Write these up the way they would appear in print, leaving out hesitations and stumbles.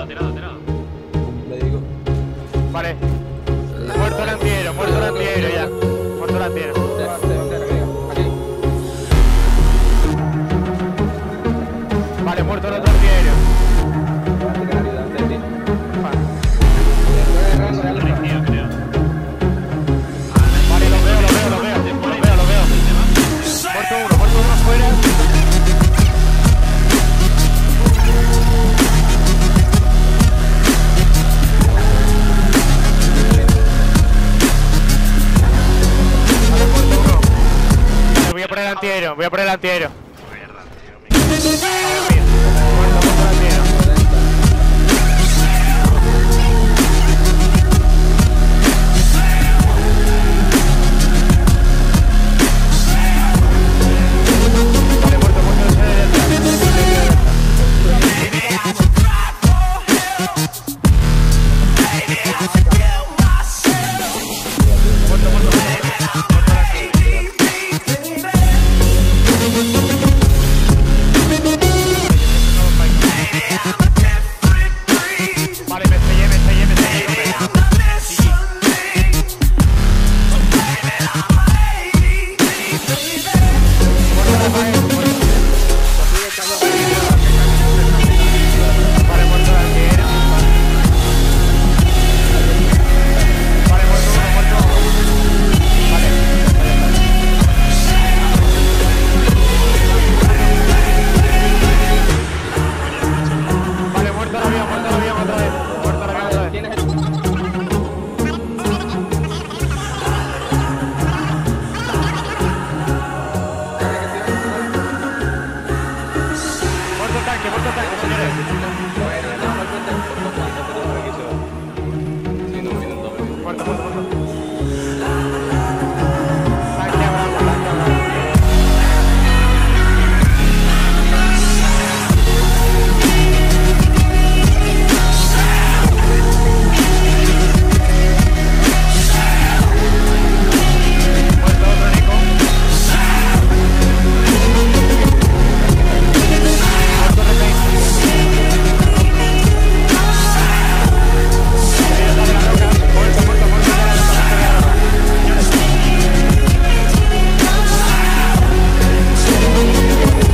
tirado. Le digo. Vale. Muerto el antiaéreo ya. Muerto el antiaéreo. Vale, muerto el otro antiaéreo. Vale, lo veo. Muerto uno afuera. Voy a poner el antiaéreo.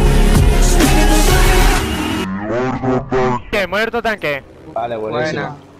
Muerto tanque. Vale, buenísimo. Buena.